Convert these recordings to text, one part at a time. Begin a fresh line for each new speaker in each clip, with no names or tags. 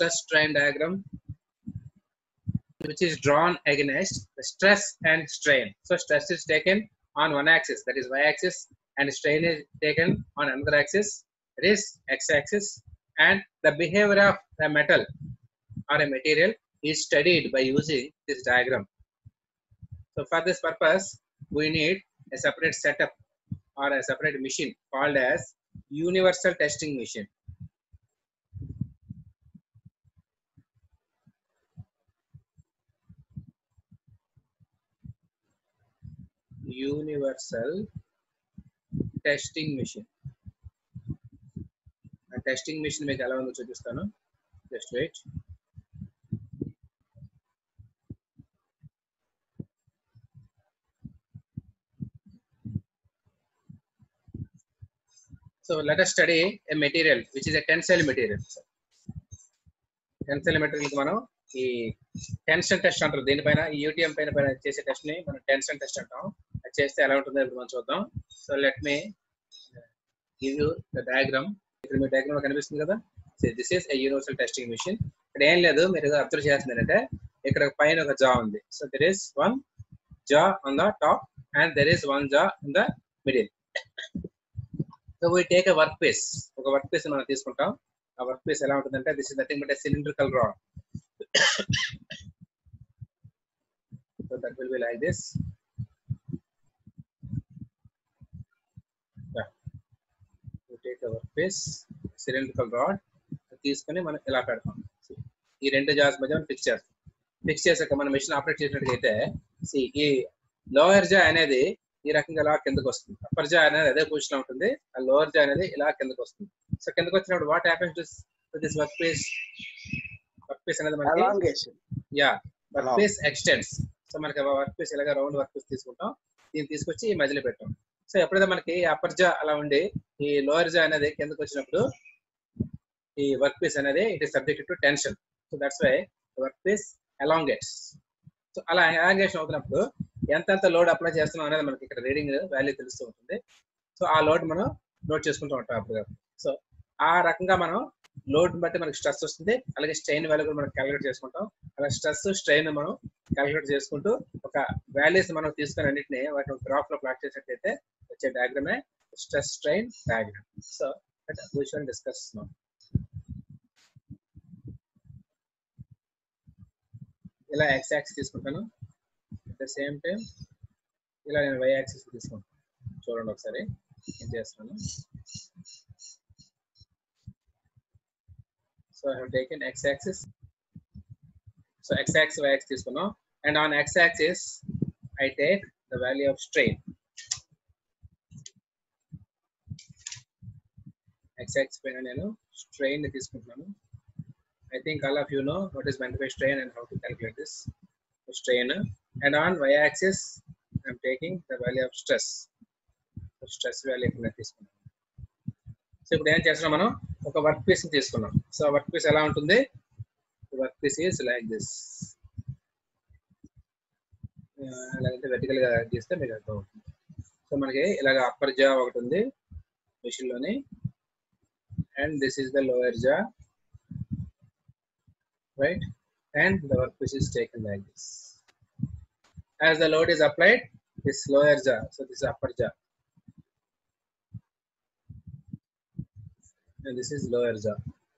stress strain diagram which is drawn against the stress and strain. So stress is taken on one axis, that is y-axis, and strain is taken on another axis, that is x-axis, and the behavior of the metal or a material is studied by using this diagram. So for this purpose, we need a separate setup or a separate machine called as universal testing machine. Universal testing machine. A testing machine మీకు ఎలా ఉందో చూపిస్తాను. Just wait. So let us study a material which is a tensile material. Tensile material కి మనం ఈ tension test అంటారు. దీనిపైన ఈ యూటీఎం పైన చేసే టెస్ట్ ని మనం టెన్షన్ టెస్ట్ అంటాం. అది చేస్తే ఎలా ఉంటుందో ఇప్పుడు మనం చూద్దాం. So let me give you the diagram. ఇక్కడ మీ డయాగ్రామ్ కనిపిస్తుంది కదా. This is a universal testing machine. ఇక్కడ ఏం లేదు, మీరు అబ్జర్వ్ చేస్తుంది ఏంటంటే ఇక్కడ పైన ఒక జా ఉంది. So there is one jaw on the top and there is one jaw in the middle. So we take a work piece. ఒక వర్క్ పీస్ మనం తీసుకుంటాం. ఆ వర్క్ పీస్ ఎలా ఉంటుందంటే this is nothing but a cylindrical rod. So that will be like this. Yeah. We take our piece, cylindrical rod, తీసుకొని మనం ఇలా పెడతాం. ఈ రెండు జాస్ మధ్య ఫిక్స్ చేస్తాం. ఫిక్స్ చేసాక మనం మెషిన్ ఆపరేట్ చేసినట్టుగైతే ఈ లోయర్ జా అనేది ఈ రకంగా ఇలా కిందకు వస్తుంది. అప్పర్ జా అనేది అదే పొజిషన్ లో ఉంటుంది. ఆ లోయర్ జా అనేది ఇలా కిందకు వస్తుంది. సో కిందకు వచ్చినప్పుడు what happens to this work piece? Work piece అనేది మనకి వర్క్ పీస్ ఎక్స్టెండ్స్. సో మనకి వర్క్ పీస్ ఇలాగా రౌండ్ వర్క్ పీస్ తీసుకుంటాం. దీన్ని తీసుకొచ్చి ఈ మధ్యలో పెట్టాం. సో ఎప్పుడైతే మనకి అప్పర్ జా అలా ఉండి ఈ లోయర్ జా అనేది కిందకు వచ్చినప్పుడు ఈ వర్క్ పీస్ అనేది it is subjected to tension. So that's why work piece elongates. So అలా ఎలాంగేషన్ అవుతున్నప్పుడు ఎంత లోడ్ అప్లై చేస్తున్నాం అనేది మనకి ఇక్కడ రీడింగ్ వాల్యూ తెలుస్తూ ఉంటుంది. సో ఆ లోడ్ మనం నోట్ చేసుకుంటూ ఉంటాం అప్పుడు. సో ఆ రకంగా మనం లోడ్ బట్టి మనకి స్ట్రెస్ వస్తుంది, అలాగే స్ట్రెయిన్ వాల్యూ కూడా మనం క్యాలిక్యులేట్ చేసుకుంటాం. అలా స్ట్రెస్ స్ట్రెయిన్ మనం క్యాలిక్యులేట్ చేసుకుంటూ ఒక వాల్యూస్ మనం తీసుకుని అన్నింటినీ వాటిని గ్రాఫ్ లో ప్లాట్ చేసినట్లయితే వచ్చే డయాగ్రామే stress strain diagram. So we shall discuss now. ఇలా x యాక్సిస్ తీసుకుంటాను, అట్ ద సేమ్ టైం ఇలా నేను y యాక్సిస్ తీసుకుంటాను. చూడండి ఒకసారి ఏం చేస్తున్నాను. So I have taken x axis. So x axis y axis తీసుకున్నాం, and on x axis I take the value of strain. x axis పైన నేను strain ని తీసుకుంటున్నాను. I think all of you know what is meant by strain and how to calculate this strain. And on y axis I am taking the value of stress. So stress value ఇక్కడ తీసుకున్నాను. So ఇప్పుడు ఏం చేస్తున్నాం, మనం ఒక work piece తీసుకున్నాం. So work piece ఎలా ఉంటుంది? Work piece is like this. అలాగైతే వెర్టికల్ గా గీస్తే మీకు అర్థం అవుతుంది. సో మనకి ఇలాగ అప్పర్ జా ఒకటి ఉంది మెషిన్ లోని, and this is the lower jaw, right? And the work piece is taken like this. As the load is applied, this lower jaw, so this upper jaw, and this is lower jaw.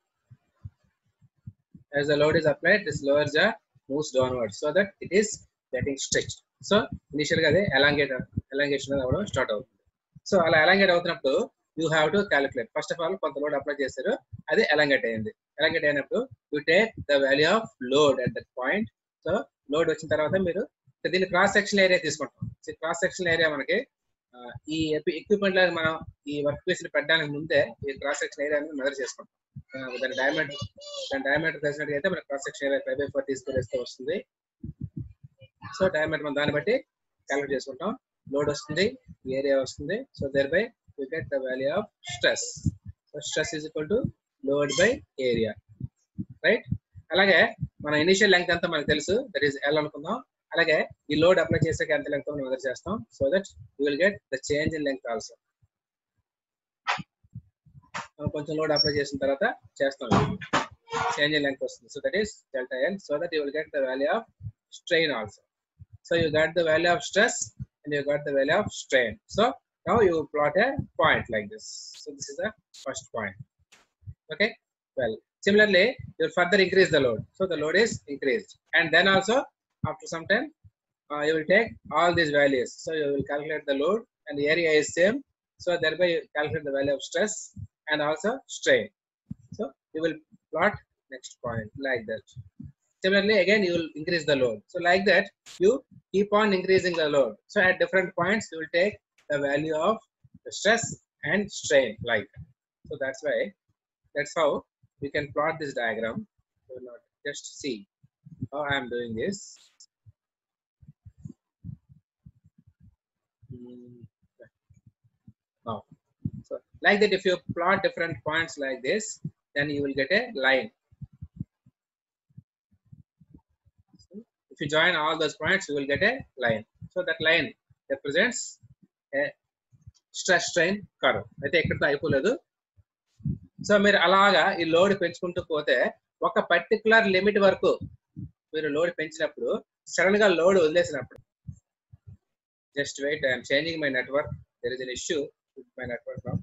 As the load is applied, this lower jaw moves downwards so that it is getting stretched. So initially గా elongation అవడం start అవుతుంది. So అలా elongate అవుతున్నప్పుడు you have to calculate. First of all కొంత load apply చేశారు, అది elongate అయింది. elongate అయినప్పుడు you take the value of load at that point. So load వచ్చిన తర్వాత మీరు దీన్ని క్రాస్ సెక్షన్ ఏరియా తీసుకుంటాం. క్రాస్ సెక్షన్ ఏరియా మనకి ఈ ఎక్విప్మెంట్ లో మనం ఈ వర్క్ పీస్ ని పెట్టడానికి ముందే ఈ క్రాస్ సెక్షన్ ఏరియా మెజర్ చేసుకుంటాం. దాని డయామీటర్ తెలిసినట్టు అయితే మన క్రాస్ సెక్షన్ ఏరియా 5/4 తీసుకునేస్తే వస్తుంది. సో డయామీటర్ మనం దాన్ని బట్టి క్యాలిక్యులేట్ చేసుకుంటాం. లోడ్ వస్తుంది, ఏరియా వస్తుంది. So thereby we get the value of stress. So stress is equal to load by area, right? అలాగే మన ఇనిషియల్ లెంగ్త్ అంతా మనకు తెలుసు, దట్ ఈస్ L అనుకుందాం. అలాగే ఈ లోడ్ అప్లై చేసాక ఎంత లెంగ్త్ మనం మెజర్ చేస్తాం, so that you will get the change in length also. మనం కొంచెం లోడ్ అప్లై చేసిన తర్వాత చేస్తాం. change in length వస్తుంది. So that is delta L, so that you will get the value of strain also. So you got the value of stress and you got the value of strain. So now you plot a point like this. So this is the first point. Okay. Well, similarly, you will further increase the load. So the load is increased, and then also after some time you will take all these values. So you will calculate the load and the area is same. So thereby you calculate the value of stress and also strain. So you will plot next point like that. Similarly, again you will increase the load. So like that you keep on increasing the load. So at different points you will take the value of the stress and strain like that. So that's how we can plot this diagram. So now just see how I am doing this. Now, so like that, if you plot different points like this, then you will get a line. So if you join all those points, you will get a line. So that line represents a stress strain curve. అయితే ఎక్కడితో అయిపోలేదు. So మీరు అలాగా ఈ load పెంచుకుంటూ పోతే ఒక particular limit వరకు మీరు లోడ్ పెంచినప్పుడు సడన్ గా లోడ్ వదిలేసినప్పుడు, just wait, I'm changing my network. There is an issue with my network now.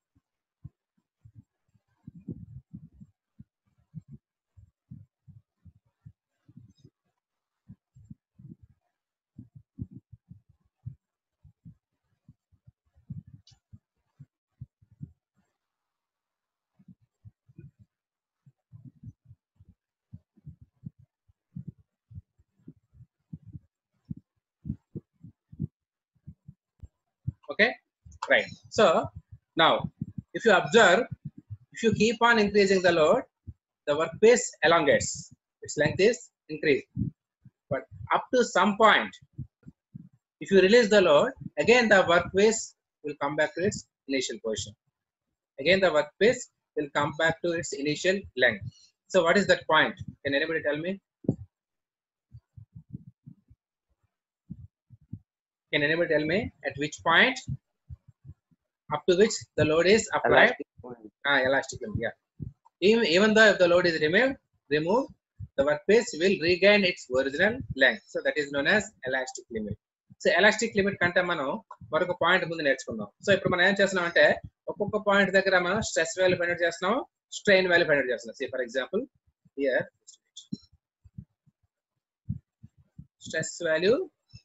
Okay, right. So now if you observe, if you keep on increasing the load, the workpiece elongates, its length is increased, but up to some point, if you release the load, again the workpiece will come back to its initial position. Again the workpiece will come back to its initial length. So what is that point? Can anybody tell me? Can anybody tell me at which point, up to which the load is applied? Elastic limit. Yeah. Even though if the load is removed, the workpiece will regain its original length. So that is known as elastic limit. So elastic limit కంటే మనం మరొక point ముందు నేర్చుకుందాం. So ఇప్పుడు మనం ఏం చేస్తున్నాం అంటే ఒక్కొక్క పాయింట్ దగ్గర మనం స్ట్రెస్ వాల్యూ ఫైండ్ అవుట్ చేస్తున్నాం, స్ట్రెయిన్ వాల్యూ ఫైండ్ అవుట్ చేస్తున్నాం. Say for example here stress value,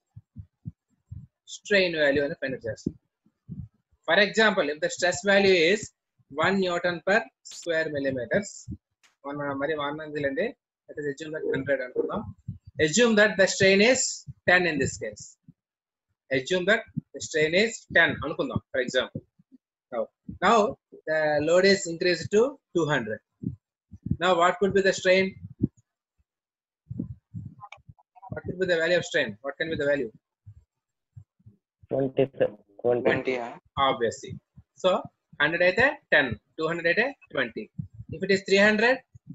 strain value and find out just. For example, if the stress value is 1 Newton per square millimeters, let us assume that 100. Assume that the strain is 10 in this case. Assume that the strain is 10. For example, now the load is increased to 200. Now what could be the strain? What could be the value of strain? What can be the value? 20, obviously. So 100 అయితే 10, 200 అయితే 20. If it is 300,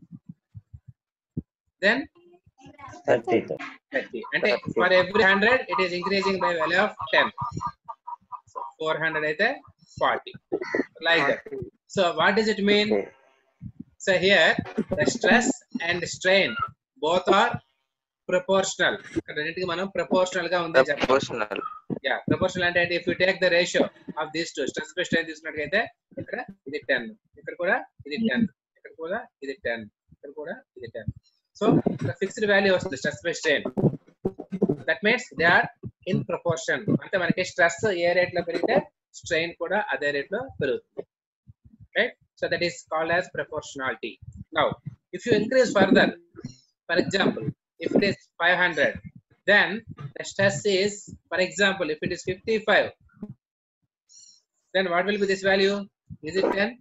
then 30. And for every 100, it is increasing by value of 10. So 400 అయితే 40. Like that. So what does it mean? So here the stress and strain both are proportional. రెండింటికి మనం proportional గా ఉంది చెప్పాలి. Yeah, proportional అంటే if you take the ratio of these two, stress by strain తీసుకున్నట్లయితే ఇక్కడ ఇది 10, ఇక్కడ కూడా ఇది 10, ఇక్కడ కూడా ఇది 10, ఇక్కడ కూడా ఇది 10. So the fixed value of the stress by strain, that means they are in proportion. అంటే మనకి stress ఏ రేట్ లో పెరిగితే strain కూడా అదే రేట్ లో పెరుగుతుంది. Right? So that is called as proportionality. Now if you increase further, for example, if it is 500, then the stress is, for example, if it is 55, then what will be this value? Is it 10?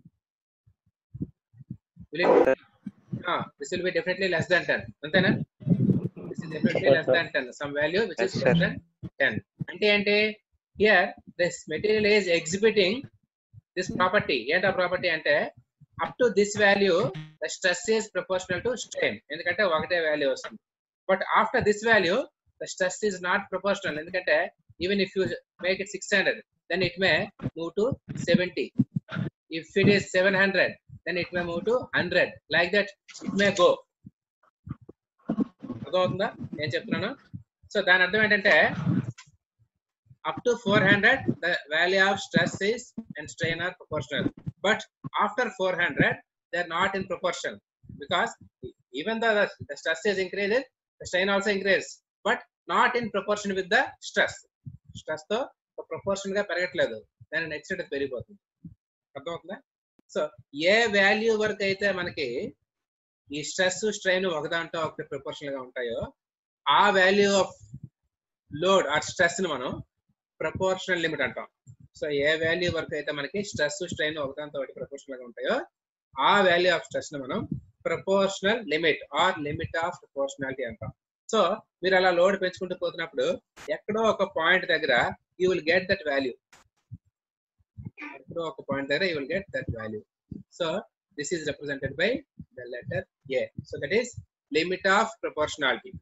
Will it? No, this will be definitely less than 10. This is definitely less than 10. Some value which is less than 10. Ante here this material is exhibiting this property. Enta property ante up to this value the stress is proportional to strain. Endukante okate value vastundi. But after this value, the stress is not proportional. Endukante even if you make it 600, then it may move to 70. If it is 700, then it may move to 100. Like that, it may go. అర్థమవుతుందా ఏం చెప్తున్నాను? So దాని అర్థం ఏంటంటే up to 400 the value of stress is and strain are proportional, but after 400 they are not in proportion, because even though the stress is increased, the strain also increases, but not in proportion with the stress. Stress తో proportion గా పెరగట్లేదు, దాని next rate పెరిగిపోతుంది. అర్థమవుతుందా? So ఏ value వరకు అయితే మనకి ఈ స్ట్రెస్ స్ట్రెయిన్ ఒకదాంతో ఒకటి ప్రపోర్షనల్ గా ఉంటాయో ఆ value of load or stress ని మనం ప్రపోర్షనల్ లిమిట్ అంటాం. సో ఏ వాల్యూ వరకు అయితే మనకి స్ట్రెస్ స్ట్రెయిన్ ఒకదాంతో ఒకటి ప్రపోర్షనల్ గా ఉంటాయో ఆ వాల్యూ ఆఫ్ స్ట్రెస్ ని మనం proportional limit or limit of proportionality అంటాం. సో మీరు అలా లోడ్ పెంచుకుంటూ పోతున్నప్పుడు ఎక్కడో ఒక పాయింట్ దగ్గర you will get that value. ఎక్కడో ఒక పాయింట్ దగ్గర you will get that value. So this is represented by the letter A. So that is limit of proportionality.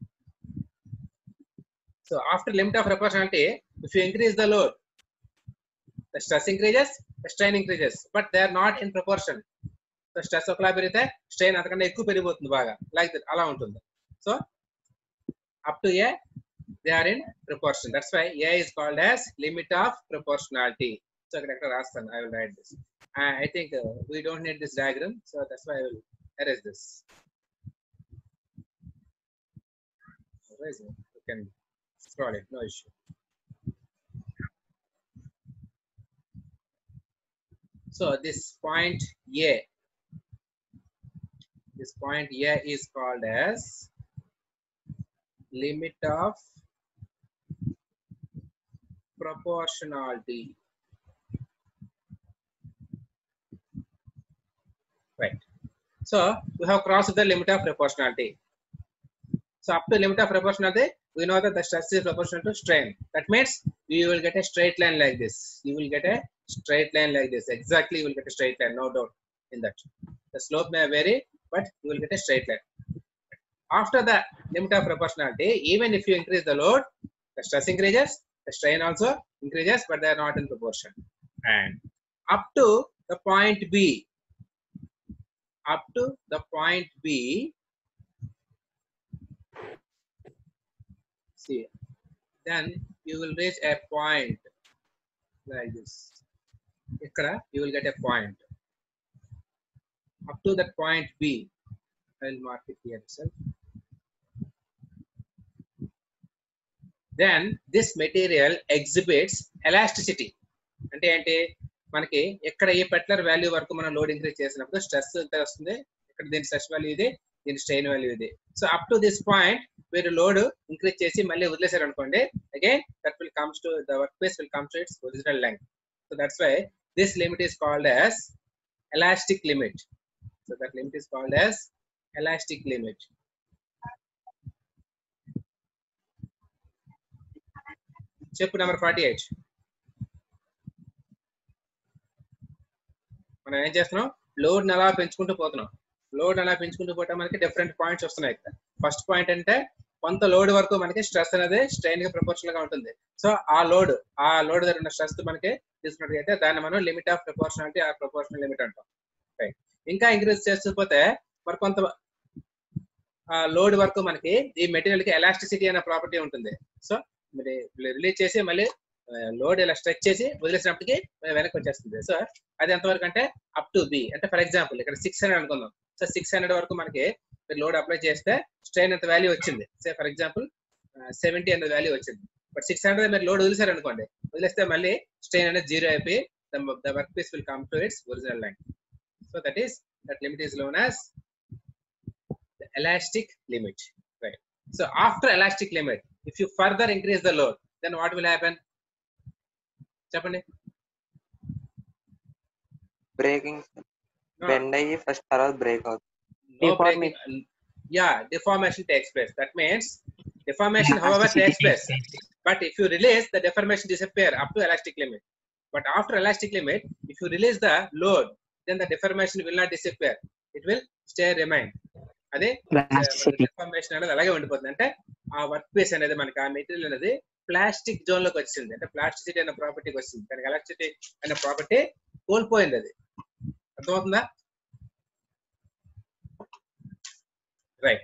So after limit of proportionality, if you increase the load, the stress increases, the strain increases, but they are not in proportion. So stress okala perite strain antakante ekku perigotundi baga, like that ala untundi. So up to A they are in proportion. That's why A is called as limit of proportionality. So ikkada rasthanu, I will write this. I think we don't need this diagram, so that's why I will erase this. Erase it. You can scroll it, no issue. So this point A is called as limit of proportionality. Right. So we have crossed the limit of proportionality. So up to limit of proportionality, we know that the stress is proportional to strain. That means you will get a straight line like this. You will get a straight line like this. Exactly, you will get a straight line, no doubt in that. The slope may vary, but you will get a straight line. After the limit of proportionality, even if you increase the load, the stress increases, the strain also increases, but they are not in proportion. And up to the point B, see, then you will reach a point like this. Ikkada you will get a point. Up to that point B, I will mark it here itself. Then this material exhibits elasticity. అంటే ఏంటి, మనకి ఎక్కడ ఏ particular value వరకు మనం load increase చేసినప్పుడు stress ఎంత వస్తుంది, ఇక్కడ దీని స్ట్రెస్ వాల్యూ ఇది, దీని స్ట్రెయిన్ వాల్యూ ఇది. So up to this point మీరు లోడ్ ఇంక్రీజ్ చేసి మళ్ళీ వదిలేసారు అనుకోండి, again that will comes to the work piece will comes to its original length. So that's why this limit is called as elastic limit. So that limit is called as elastic limit. చెప్పు number 48. మనం ఏం చేస్తున్నాం, load అలా పెంచుకుంటూ పోతున్నాం. Load అలా పెంచుకుంటూ పోతే మనకి డిఫరెంట్ పాయింట్స్ వస్తున్నాయి. ఫస్ట్ పాయింట్ అంటే కొంత లోడ్ వరకు మనకి స్ట్రెస్ అనేది స్ట్రెయిన్ కి ప్రపోర్షనల్ గా ఉంటుంది. సో ఆ లోడ్ దగ్గర ఉన్న స్ట్రెస్ మనకి తీసుకున్నట్లయితే దాన్ని మనం limit of proportionality or proportional limit అంటాం. ఇంకా ఇంక్రీజ్ చేస్తూపోతే మరి కొంత లోడ్ వరకు మనకి ఈ మెటీరియల్ కి ఎలాస్టిసిటీ అనే ప్రాపర్టీ ఉంటుంది. సో మరి రిలీజ్ చేసి మళ్ళీ లోడ్ ఇలా స్ట్రెచ్ చేసి వదిలేసినప్పటికీ వెనక్కి వచ్చేస్తుంది. సో అది ఎంతవరకు అంటే అప్ టు బి. అంటే ఫర్ ఎగ్జాంపుల్ ఇక్కడ 600 అనుకుందాం. సో 600 వరకు మనకి మీరు లోడ్ అప్లై చేస్తే స్ట్రెయిన్ ఎంత వాల్యూ వచ్చింది, సే ఫర్ ఎగ్జాంపుల్ 70 అనే వాల్యూ వచ్చింది. బట్ 600 మీరు లోడ్ వదిలేసారు అనుకోండి, వదిలేస్తే మళ్ళీ స్ట్రెయిన్ అనేది 0 అయిపోయి the work piece will come to its original length. So that limit is known as the elastic limit, right? So after elastic limit, if you further increase the load, then what will happen? Chapandi.
Breaking. Bend ayi first tarvata break out.
No breaking. Yeah, deformation takes place. That means deformation however takes place, but if you release, the deformation disappear up to elastic limit. But after elastic limit, if you release the load, then the deformation will not disappear, it will remain. అదే deformation అనేది అలాగే ఉండిపోతుంది. అంటే ఆ work piece అనేది మనకి ఆ material అనేది ప్లాస్టిక్ జోన్ లోకి వచ్చింది. అంటే ప్లాస్టిసిటీ అనే ప్రాపర్టీకి వచ్చింది, కానీ ఎలాస్టిసిటీ అనే ప్రాపర్టీ కోల్పోయింది. అది అర్థమవుతుందా? right?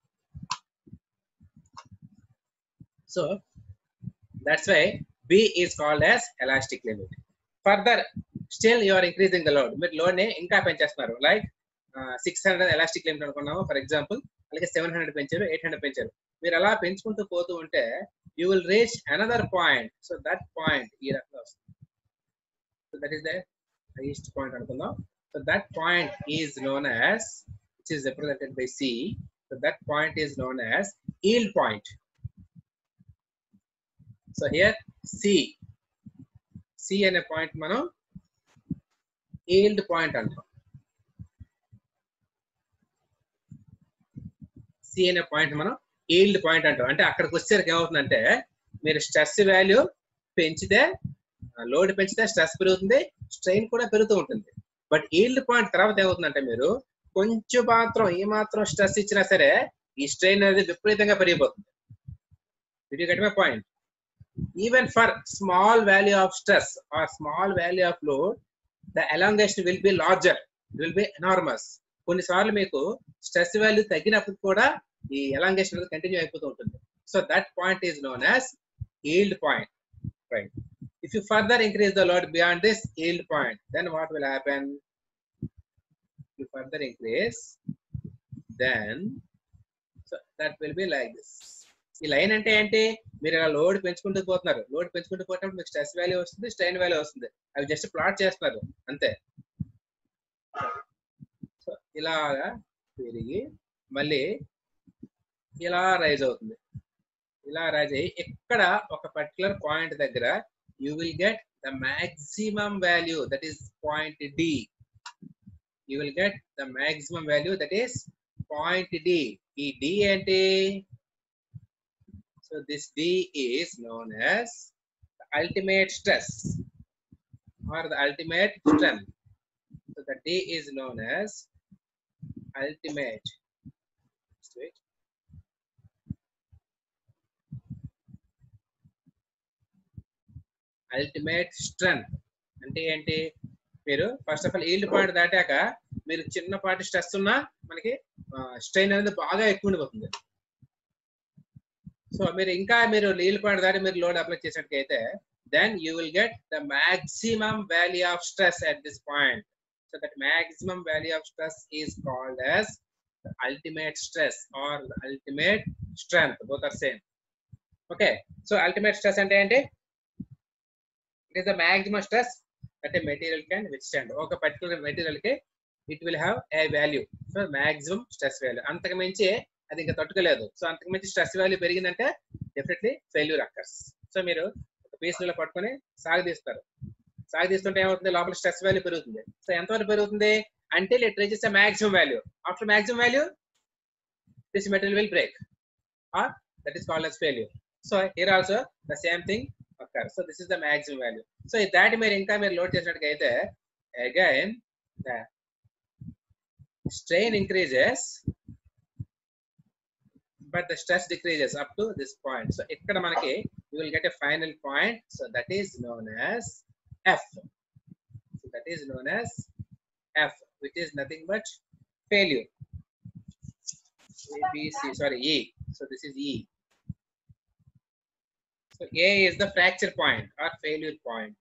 So that's why B is called as elastic limit. Further, still you are increasing the load. మీరు లోడ్ ని ఇంకా పెంచేస్తున్నారు. లైక్ 600 ఎలాస్టిక్ లిమిట్ అనుకున్నాము ఫర్ ఎగ్జాంపుల్, అలాగే 700 పెంచారు, 800 పెంచారు. మీరు అలా పెంచుకుంటూ పోతూ ఉంటే you will reach another point. So that point ఈ రకంగా వస్తుంది. So that is the highest point అనుకుందాం. So that point is known as, which is represented by C. So that point is known as yield point. So here C అనే point మనం yield point అంటాం. C అనే point మనం yield point అంటాం. అంటే అక్కడికి వచ్చేసరికి ఏమవుతుందంటే మీరు స్ట్రెస్ వాల్యూ పెంచితే, లోడ్ పెంచితే స్ట్రెస్ పెరుగుతుంది, స్ట్రెయిన్ కూడా పెరుగుతూ ఉంటుంది. బట్ yield పాయింట్ తర్వాత ఏమవుతుందంటే మీరు కొంచెం మాత్రం ఏ మాత్రం స్ట్రెస్ ఇచ్చినా సరే ఈ స్ట్రెయిన్ అనేది విపరీతంగా పెరిగిపోతుంది. Did you get my point? Even for small value of stress or small value of load, the elongation will be larger, it will be enormous. కొన్నిసార్లు మీకు స్ట్రెస్ వాల్యూ తగ్గినప్పుడు కూడా ఈ elongation అనేది కంటిన్యూ అయిపోతూ ఉంటుంది. So that point is known as yield point, right? If you further increase the load beyond this yield point, then what will happen? If you further increase, then so that will be like this. ఈ line అంటే ఏంటి? మీరు ఇలా load పెంచుకుంటూ పోతున్నారు, load పెంచుకుంటూ పోయినప్పుడు మీకు స్ట్రెస్ వాల్యూ వస్తుంది, స్ట్రెయిన్ వాల్యూ వస్తుంది. అవి జస్ట్ ప్లాట్ చేస్తున్నారు అంతే. సో ఇలాగా పెరిగి మళ్ళీ ఇలా రైజ్ అవుతుంది. ఇలా రైజ్ అయ్యి ఇక్కడ ఒక పర్టికులర్ పాయింట్ దగ్గర you will get the maximum value, that is point D. You will get the maximum value, that is point D. ఈ డి ఏంటి? So this D is known as the ultimate stress or the ultimate strength. So the D is known as ultimate. Ultimate strength. అంటే ఏంటి? మీరు first of all yield point దాటాక మీరు చిన్నపాటి stress ఉన్నా మనకి స్ట్రెయిన్ అనేది బాగా ఎక్కువ ఉండిపోతుంది. సో మీరు ఇంకా మీరు yield పాయింట్ దాటి మీరు లోడ్ అప్లై చేసినట్లయితే then you will get the maximum value of stress at this point. So that maximum value of stress is called as the ultimate stress or the ultimate strength. Both are same. Okay. So ultimate stress ante enti? It is the maximum stress that a material can withstand. Oka particular material ki it will have a value. So maximum stress value. అంతకు మించి అది ఇంకా తట్టుకోలేదు. So అంతకు మించి stress value పెరిగిందంటే definitely failure occurs. So మీరు ఒక పీసులో పట్టుకొని సాగదీస్తారు. సాగదీస్తుంటే ఏమవుతుంది? లోపల స్ట్రెస్ వాల్యూ పెరుగుతుంది. సో ఎంతవరకు పెరుగుతుంది? Until it reaches the maximum value. After maximum value this material will break or that is called as failure. So here also the same thing occur. So this is the maximum value. So దాటి మీరు ఇంకా మీరు load చేసినట్టుగా again the strain increases but the stress decreases up to this point. So ikkada manaki you will get a final point. So that is known as F. So that is known as F, which is nothing but failure. E. So this is E. So A is the fracture point or failure point.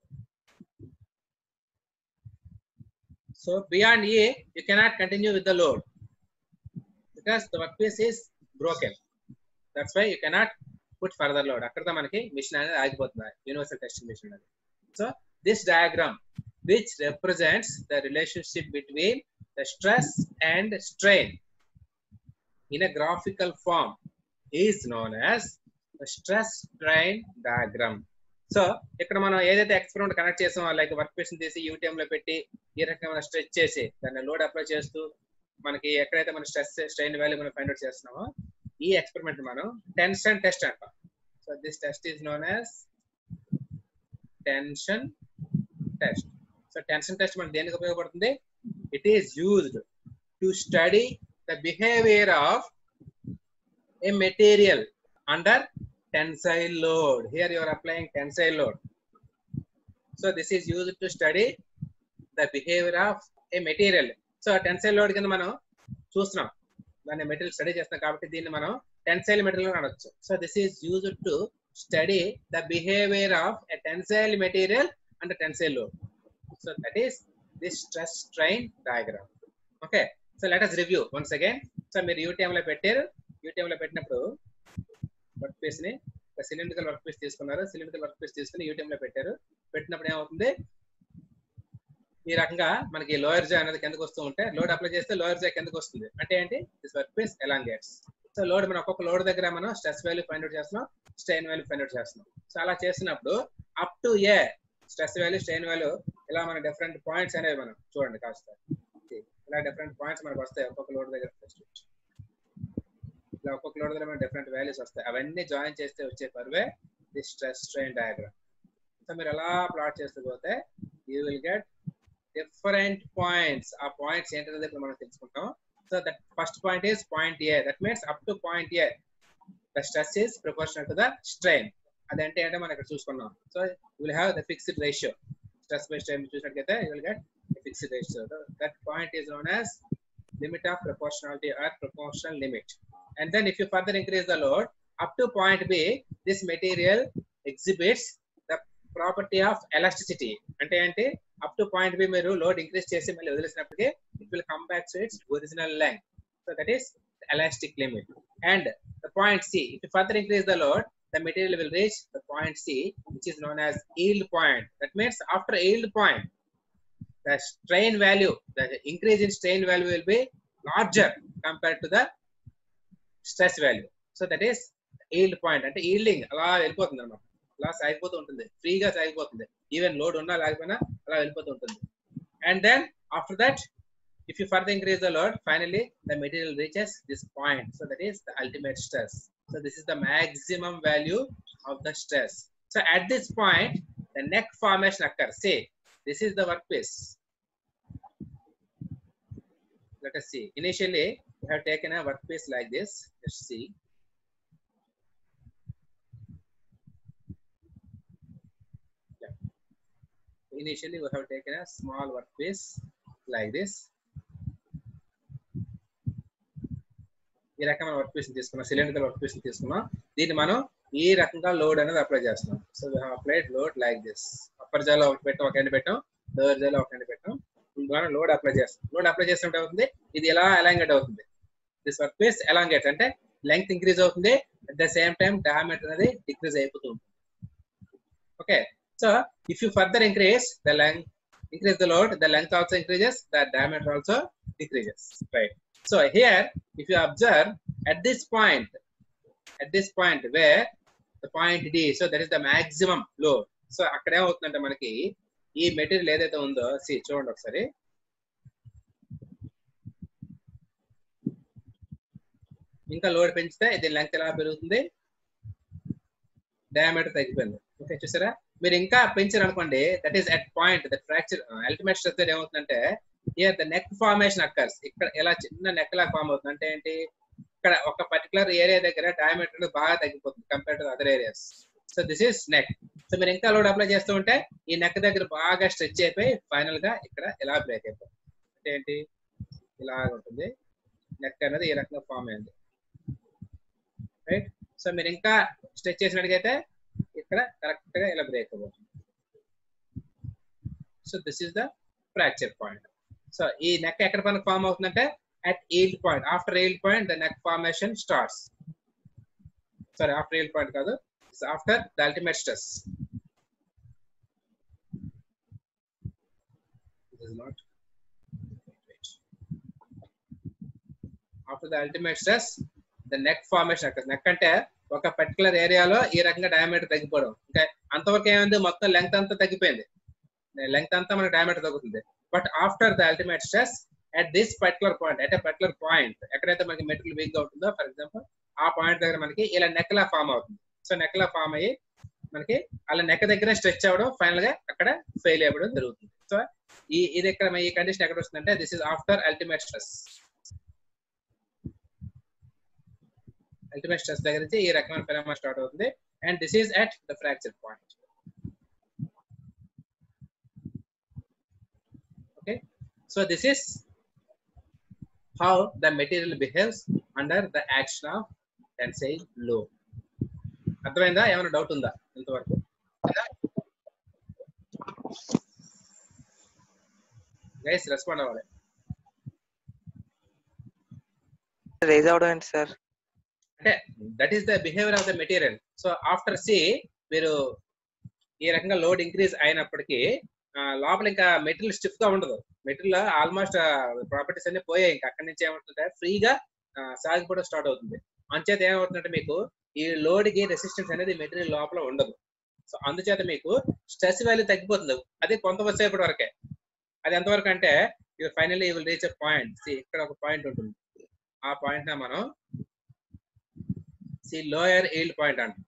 So beyond A you cannot continue with the load because the workpiece is broken. That's why you cannot put further load. Akkada manaki machine anedi aagipotundi, universal testing machine anedi. So this diagram which represents the relationship between the stress and strain in a graphical form is known as the stress strain diagram. So ikkada మనం ఏదైతే experiment connect చేసామో like work piece తీసి UTM లో పెట్టి ఈ రకమైన stretch చేసి దాన్ని లోడ్ అప్లై చేస్తూ మనకి ఎక్కడైతే మన స్ట్రెస్ స్ట్రెయిన్ వాల్యూ మనం ఫైండ్ అవుట్ చేస్తున్నామో ఈ ఎక్స్పెరిమెంట్ మనం టెన్షన్ టెస్ట్ అంటాం. So this test is known as tension test. So tension test మనకి దేనికి ఉపయోగపడుతుంది? It is used to study the behaviour of a material under tensile load. Here you are applying tensile load. So this is used to study the behavior of a material. So tensile load కింద మనం చూస్తున్నాం దాన్ని material study చేస్తాం కాబట్టి దీన్ని మనం tensile material అనొచ్చు. So this is used to study the behaviour of a tensile material and tensile load. So that is this stress strain diagram. Okay, so let us review once again. So మీరు UTM లో పెట్టారు, UTM లో పెట్టినప్పుడు work piece ని cylindrical work piece తీసుకున్నారు, cylindrical work piece తీసుకుని UTM లో పెట్టారు. పెట్టినప్పుడు ఏమవుతుంది, ఈ రకంగా మనకి లోయర్ జా అనేది కిందకు వస్తూ ఉంటే లోడ్ అప్లై చేస్తే లోయర్ జా కిందకు వస్తుంది. అంటే ఏంటి, this work piece elongates. So load మనం ఒక్కొక్క లోడ్ దగ్గర మనం స్ట్రెస్ వాల్యూ ఫైండ్ అవుట్ చేస్తున్నాం, స్ట్రెయిన్ వాల్యూ ఫైండ్ అవుట్ చేస్తున్నాం. సో అలా చేసినప్పుడు up to a stress value strain value ఇలా మన డిఫరెంట్ పాయింట్స్ అనేవి మనం చూడండి కాస్త ఇలా డిఫరెంట్ పాయింట్స్ మనకు వస్తాయి ఒక్కొక్క లోడ్ దగ్గర. ఇలా ఒక్కొక్క లోడ్ దగ్గర మనకి డిఫరెంట్ వాల్యూస్ వస్తాయి. అవన్నీ జాయిన్ చేస్తే వచ్చే పర్వే the stress strain diagram. So మీరు ఎలా ప్లాట్ చేస్తూ పోతే you will get different points. ఆ పాయింట్స్ ఏంటనేది ఇప్పుడు మనం తెలుసుకుంటాం. So that first point is point A. That means up to point A the stress is proportional to the strain. అదంటే ఏంటో మనం ఇక్కడ చూసుకున్నాం. So you will have the fixed ratio. Stress by strain చూసినట్లయితే you will get fixed ratio. That point is known as limit of proportionality or proportional limit. And then if you further increase the load up to point B, this material exhibits the property of elasticity. అంటే ఏంటి, up to point B మీరు load increase చేసి మళ్ళీ వదిలేసినప్పటికీ it will come back to its original length. So that is the elastic limit. And the point C, if you further increase the load, the material will reach the point C, which is known as yield point. That means after yield point, the strain value, the increase in strain value will be larger compared to the stress value. So that is yield point. అంటే yielding అలా వెళ్ళిపోతుంది అన్నమాట, అలా సాగిపోతూ ఉంటుంది, ఫ్రీగా సాగిపోతుంది, even load ఉన్నా లేకపోయినా అలా వెళ్ళిపోతూ ఉంటుంది. And then after that, if you further increase the load, finally the material reaches this point. So that is the ultimate stress. So this is the maximum value of the stress. So at this point, the neck formation occurs. Say this is the workpiece. Let us see. Initially, we have taken a workpiece like this. Let's see. Yeah. Initially, we have taken a small workpiece like this. ఈ రకమైన work piece తీసుకున్నాం, cylinder work piece తీసుకున్నాం. దీన్ని మనం ఈ రకంగా load అనేది apply చేస్తున్నాం. So we have applied load like this. Upper జాలో ఒకటి పెట్టాం, ఒక ఎండ్ పెట్టాం, లోవర్ జాలో ఒక ఎండ్ పెట్టాం. ద్వారా లోడ్ అప్లై చేస్తాం. లోడ్ అప్లై చేస్తుంటే అవుతుంది, ఇది ఎలా ఎలాంగేట్ అవుతుంది. దిస్ వర్క్ పీస్ ఎలాంగేట్ అంటే లెంగ్త్ ఇంక్రీజ్ అవుతుంది, at the same time diameter అనేది డిక్రీజ్ అయిపోతూ ఉంటుంది. Okay, so if you further increase the length, increase the load, the length also increases, the diameter also decreases, right? So here if you observe at this point where the point D, so that is the maximum load. So అక్కడ ఏమవుతుందంటే మనకి ఈ material ఏదైతే ఉందో, see చూడండి ఒకసారి, ఇంకా load పెంచితే ఇది లెంగ్త్ ఎలా పెరుగుతుంది, డయామీటర్ తగ్గిపోయింది. ఓకే, చూసారా, మీరు ఇంకా పెంచారు అనుకోండి, that is at point that fracture ultimate stress దగ్గర ఏమవుతుందంటే here the neck formation occurs. ఇక్కడ ఎలా చిన్న నెక్ లాగా ఫామ్ అవుతుంది అంటే ఏంటి, ఇక్కడ ఒక పర్టికులర్ ఏరియా దగ్గర డయామీటర్ బాగా తగ్గిపోతుంది compare to other areas. So this is neck. So మీరు ఇంకా లోడ్ అప్లై చేస్తూ ఉంటే ఈ నెక్ దగ్గర బాగా స్ట్రెచ్ అయిపోయి ఫైనల్ గా ఇక్కడ ఎలా బ్రేక్ అయిపోతుంది అంటే ఏంటి, ఇలాగ ఉంటుంది నెక్ అనేది ఈ రకంగా ఫామ్ అయింది, రైట్. సో మీరు ఇంకా స్ట్రెచ్ చేసినట్టుగైతే ఇక్కడ కరెక్ట్ గా ఇలా బ్రేక్ అవుతుంది. So this is the fracture point. So ఈ నెక్ ఎక్కడ పైన ఫామ్ అవుతుందంటే at yield point. After yield point the neck formation starts. Sorry, after yield point కాదు, after the ultimate stress. After the ultimate stress the neck formation occur. Neck అంటే ఒక particular ఏరియాలో ఈ రకంగా డయామీటర్ తగ్గిపోవడం. ఇంకా అంతవరకు ఏమైంది, మొత్తం లెంగ్త్ అంతా తగ్గిపోయింది, లెంగ్త్ అంతా మనకి డయామీటర్ తగ్గుతుంది. But after the ultimate stress at this particular point, at a particular point ఎక్కడైతే మనకి మెటీరియల్ వీక్ గా ఉంటుందో, ఫర్ ఎగ్జాంపుల్ ఆ పాయింట్ దగ్గర మనకి ఇలా నెక్ లా ఫామ్ అవుతుంది. సో నెక్ లా ఫామ్ అయ్యి మనకి అలా నెక్ దగ్గర స్ట్రెచ్ అవ్వడం, ఫైనల్ గా అక్కడ ఫెయిల్ అవ్వడం జరుగుతుంది. సో ఇది ఇక్కడ ఈ కండిషన్ ఎక్కడ వస్తుందంటే this is after ultimate stress. Ultimate stress దగ్గర నుంచి ఈ రకమైన ఫెనామెనా స్టార్ట్ అవుతుంది. And this is at the fracture point. Okay, so this is how the material behaves under the action of tensile law. అర్థమైందా? ఏమైనా doubt ఉందా ఇంతవరకు? Guys respond అవ్వాలి.
రేజ్ అవడం ఏంటి సార్?
అంటే that is the behaviour of the material. So after C మీరు ఈ రకంగా లోడ్ ఇంక్రీజ్ అయినప్పటికీ లోపల ఇంకా మెటీరియల్ స్టిఫ్ గా ఉండదు. మెటీరియల్ ఆల్మోస్ట్ ప్రాపర్టీస్ అన్ని పోయాయి. ఇంకా అక్కడి నుంచి ఏమవుతుందంటే ఫ్రీగా సాగిపోవడం స్టార్ట్ అవుతుంది. అంచేత ఏమవుతుందంటే మీకు ఈ లోడ్ కి రెసిస్టెన్స్ అనేది మెటీరియల్ లోపల ఉండదు. సో అందుచేత మీకు స్ట్రెస్ వాల్యూ తగ్గిపోతుంది. అది కొంత సేపటి వరకే. అది ఎంతవరకు అంటే finally you will reach a point. ఇక్కడ ఒక పాయింట్ ఉంటుంది. ఆ పాయింట్ మనం లోయర్ ఈల్డ్ పాయింట్ అంటాం.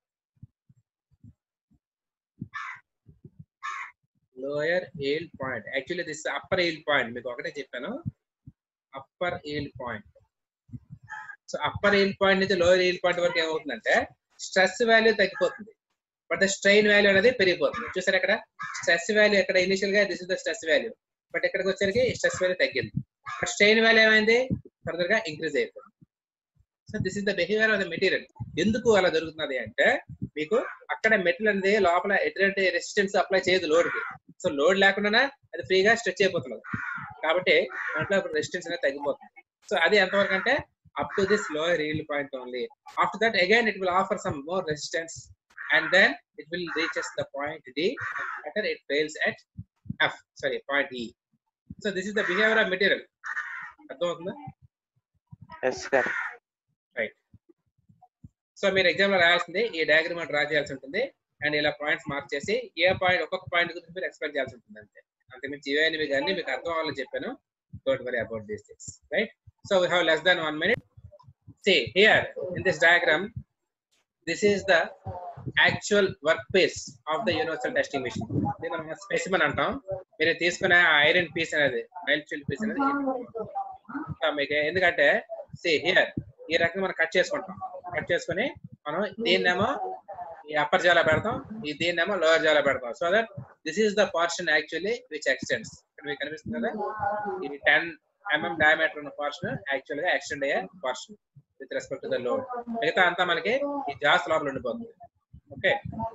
Lower yield point, actually this upper yield point. మీకు ఒకటే చెప్పాను, upper yield point. So upper yield point నుంచి లోయర్ ఈల్డ్ పాయింట్ వరకు ఏమవుతుందంటే స్ట్రెస్ వాల్యూ తగ్గిపోతుంది, బట్ ద స్ట్రెయిన్ వాల్యూ అనేది పెరిగిపోతుంది. చూసారు ఇక్కడ స్ట్రెస్ వాల్యూ ఎక్కడ ఇనిషియల్ గా this is the stress value, but ఇక్కడికి వచ్చేసరికి స్ట్రెస్ వాల్యూ తగ్గింది, బట్ స్ట్రెయిన్ వాల్యూ ఏమైంది ఫర్దర్ గా ఇంక్రీజ్ అయిపోతుంది. So this is the behaviour of the material. ఎందుకు అలా జరుగుతున్నది అంటే మీకు అక్కడ మెటీరియల్ అనేది లోపల ఎటువంటి రెసిస్టెన్స్ అప్లై చేయదు లోడ్ కి. సో లోడ్ లేకుండా అది ఫ్రీగా స్ట్రెచ్ అయిపోతున్నది కాబట్టి దాంట్లో రెసిస్టెన్స్ అనేది తగ్గిపోతుంది. సో అది ఎంతవరకు అంటే up to this lower yield point only. After that again it will offer some more resistance and then it will reaches the point D after it fails at point E. So this is the behavior of material. అర్థమవుతుందా?
yes sir.
Right. So మీరు exam లో రాయాల్సింది ఈ diagram draw చేయాల్సి ఉంటుంది and ఇలా points mark చేసి ఏ point ఒక్కొక్క పాయింట్ గురించి మీరు ఎక్స్ప్లెయిన్ చేయాల్సి ఉంటుంది. అంతకుమించి ఇవేని మీకు అన్ని మీకు అర్థం అవ్వాలని చెప్పాను. Don't worry about these things. Right. So we have less than 1 minute. See here in this diagram, this is the actual workpiece of the universal testing machine. This is specimen antam. Meer teesukone iron piece anedi mild steel piece anedi meeke endukante see here ee rakam మనం cut చేసుకుంటాం. Cut చేసుకొని మనం దీన్నేమో ఈ upper జాలా పెడతాం, ఈ దీన్నేమో lower జాలా పెడతాం. So that this is the portion actually which extends. ఇక్కడ మీకు కనిపిస్తుంది కదా ఈ 10 mm diameter ఉన్న portion actually గా extend అయ్యే portion with respect to the load. మిగతా అంతా మనకి ఈ జాస్ లోపల ఉండిపోతుంది. Okay,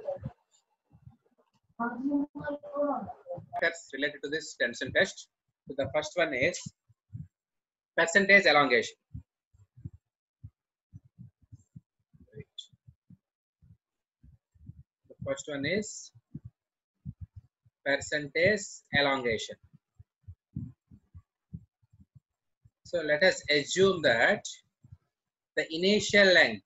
related to this tension test. So the first one is percentage elongation. The first one is percentage elongation. So let us assume that the initial length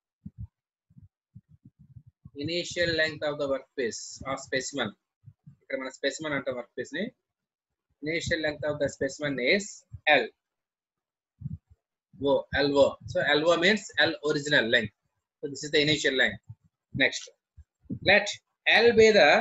of the workpiece or specimen, ఇక్కడ మన specimen అంట workpiece ని, initial length of the specimen is LO. So LO means L original length. So this is the initial length. Next, let L be the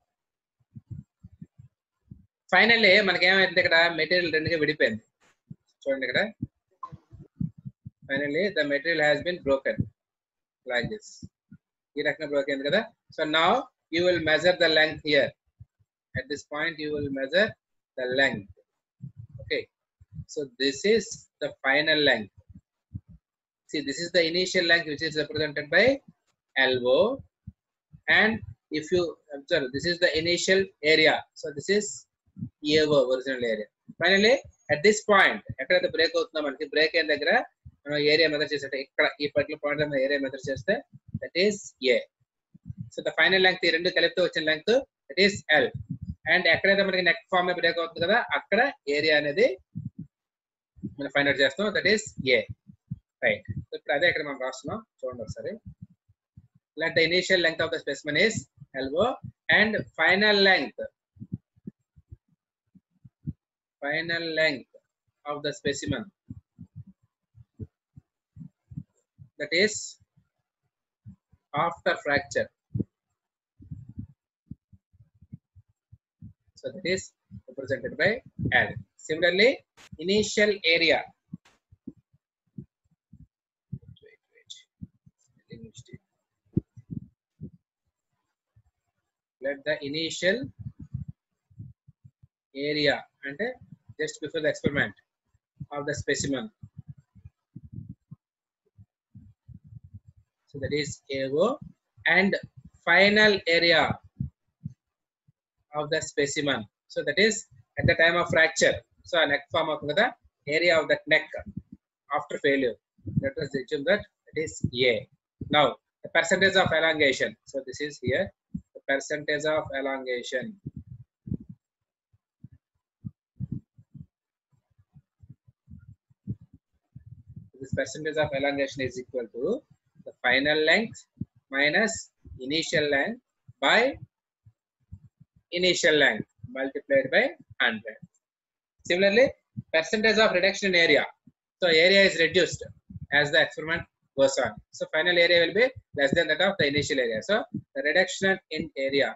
finally మనకి ఏమైంది ఇక్కడ material రెండుగా విడిపోయింది. చూడండి ఇక్కడ finally the material has been broken like this. ఈ రకంగా broke అయింది కదా. So now you will measure the length here. At this point you will measure the length. Okay, so this is the final length. See, this is the initial length which is represented by LO, and if you observe, this is the initial area. So this is AO, original area. Finally, at this point, ఎక్కడైతే break అవుతుందో మనకి break అయిన దగ్గర మనం area measure చేస్తే ఇక్కడ ఈ particular point లో ఏరియా మెజర్ చేస్తే that is A. So the final length ఈ రెండు కలిపితే వచ్చిన length that is L. And ఎక్కడైతే మనకి నెక్ ఫామ్ బ్రేక్ అవుతుంది కదా అక్కడ ఏరియా అనేది మనం ఫైండ్ అవుట్ చేస్తాం, దట్ ఈస్ A. రైట్. ఇప్పుడు అదే ఇక్కడ మనం రాస్తున్నాం, చూడండి ఒకసారి. Let the initial length of the specimen is LO and final length of the specimen, that is after fracture. So that is represented by L. Similarly, initial area. Let the initial area and just before the experiment of the specimen So that is AO, and final area of the specimen. So that is at the time of fracture. So a neck form of the area of that neck after failure. Let us assume that it is A. Now the percentage of elongation. So this is here the percentage of elongation. This percentage of elongation is equal to the final length minus initial length by initial length multiplied by 100. Similarly, percentage of reduction in area. So area is reduced as the experiment goes on. So final area will be less than that of the initial area. So the reduction in area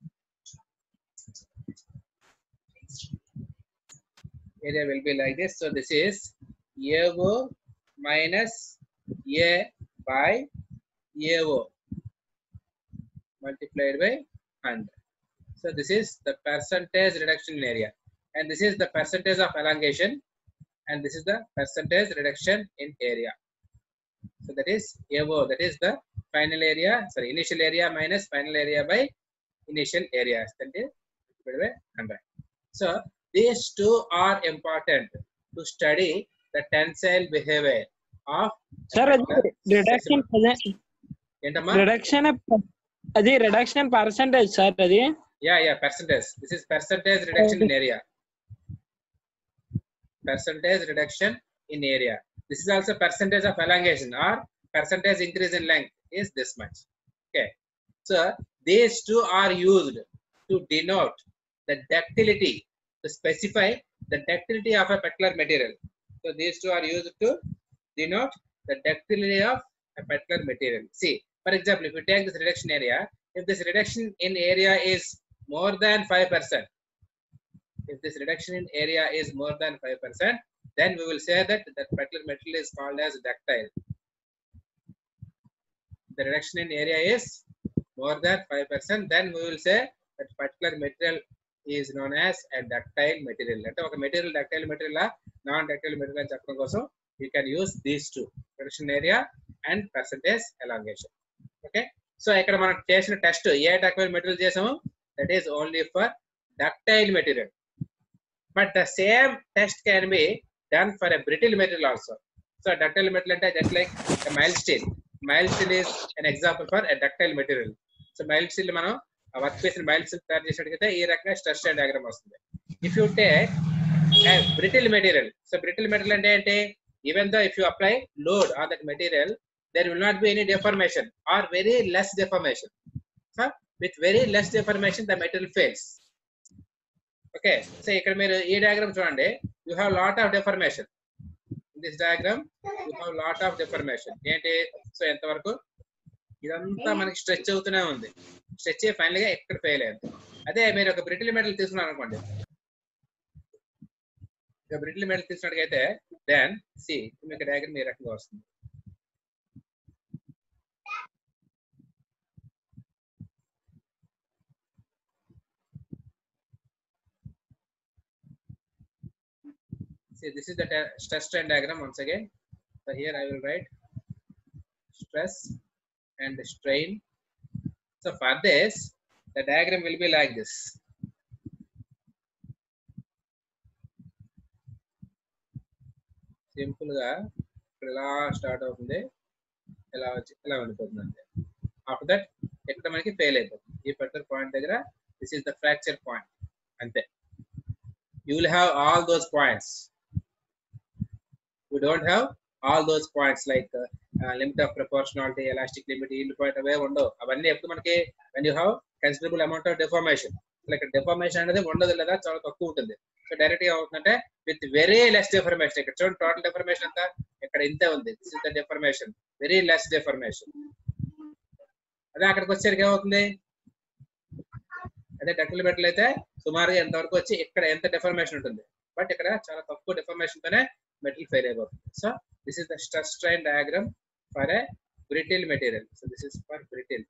will be like this. So this is AO minus A by AO multiplied by 100. So this is the percentage reduction in area, and this is the percentage of elongation, and this is the percentage reduction in area. So that is AO, that is the final area, sorry, initial area minus final area by initial area, that is multiplied by 100. So these two are important to study the tensile behavior of
Sir, reduction percentage, sir.
Yeah, percentage. This is percentage reduction in area. Percentage reduction in area. This is also percentage of elongation or percentage increase in length is this much. Okay. So these two are used to denote the ductility, to specify the ductility of a particular material. So these two are used to denote the ductility of a particular material. See, for example, if you take this reduction area, if this reduction in area is more than 5%, if this reduction in area is more than 5%, then we will say that that particular material is called as ductile. The reduction in area is more than 5%, then we will say that particular material is known as a ductile material. Like a material ductile material, non-ductile material, you can use these two, reduction area and percentage elongation. Okay. So I can test ductile material, that is only for ductile material. But the same test can be done for a brittle material also. So a ductile material just like a mild steel. Mild steel is an example for a ductile material. So mild steel mano workpiece mild steel తయారు చేసినట్లయితే ఈ రకంగా stress strain diagram వస్తుంది. If you take a brittle material, so brittle material అంటే ఏంటి? Even though if you apply load on that material, there will not be any deformation or very less deformation. So with very less deformation, the material fails. Okay, so ఇక్కడ మీరు ఈ diagram చూడండి, you have lot of deformation. In this diagram, you have lot of deformation. ఏంటి? So ఎంతవరకు ఇదంతా మనకి stretch అవుతూనే ఉంది. స్ట్రెచ్ అయ్యి ఫైనల్ గా ఎక్కడ ఫెయిల్ అయ్యింది. అదే మీరు ఒక బ్రిటిల్ మెటల్ తీసుకున్నారు అనుకోండి, ఒక బ్రిటిల్ మెటల్ తీసుకున్నట్టుగైతే దెన్ సి మీకు డయాగ్రామ్ ఈ రకంగా వస్తుంది. See, this is the stress strain diagram once again. So here I will write stress and strain. So for this, the diagram will be like this. Simple ga ఇలా start అవుతుంది, ఇలా ఉండిపోతుంది అంతే. After that ఎక్కడ మనకి fail అయిపోతుంది. ఈ particular point దగ్గర this is the fracture point అంతే. You will have all those points. We don't have all those points like limit of proportionality, elastic limit, yield point away ఉండవు. అవన్నీ ఎప్పుడు మనకి when you have considerable amount of deformation, like deformation అనేది ఉండదు లేదా చాలా తక్కువ ఉంటుంది. సో డైరెక్ట్ గా అవుతుందంటే విత్ వెరీ లెస్ డెఫర్మేషన్. ఇక్కడ చూడండి టోటల్ డెఫర్మేషన్ అంతా ఇక్కడ ఇంతే ఉంది. This is the deformation, very less deformation. అదే అక్కడికి వచ్చేసరికి ఏమవుతుంది, అదే డక్టిల్ మెటల్ అయితే సుమారుగా ఎంతవరకు వచ్చి ఇక్కడ ఎంత డెఫర్మేషన్ ఉంటుంది, బట్ ఇక్కడ చాలా తక్కువ డెఫర్మేషన్ తోనే metal fail అయిపోతుంది. So this is the stress strain diagram for a brittle material. So this is for brittle.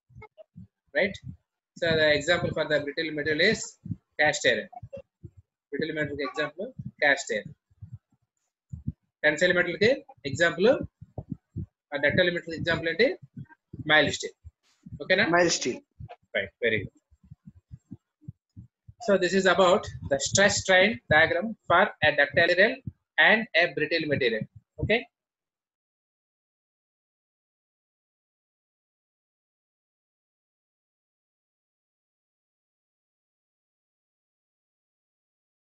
Right. So the example for the brittle material is cast iron. Brittle metal కి example cast iron. Tensile metal కి example, ductile metal example ఏంటి? Mild steel. ఓకేనా?
Mild steel.
Right, very good. So this is about the stress strain diagram for a ductile material and a brittle material. Okay.